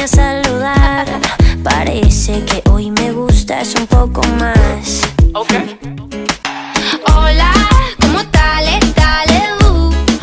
a saludar. Parece que hoy me gustas un poco más. Okay.